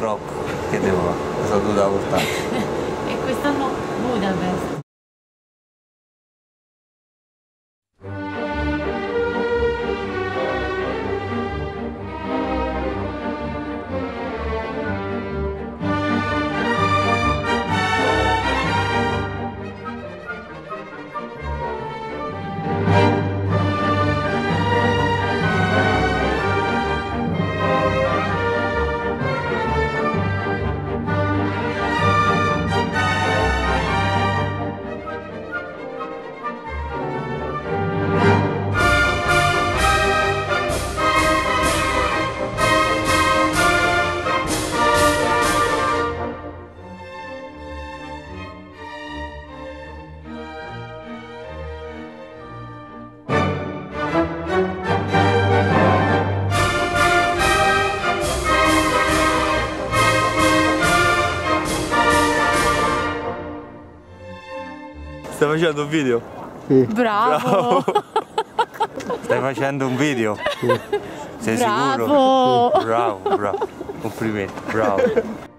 purtroppo, che devo fare? Sono dovuta portare. E quest'anno Budapest. Stai facendo un video? Sì. Bravo! Stai facendo un video? Sì. Sei Bravo. sicuro? Sì. Bravo, bravo. Complimenti, bravo.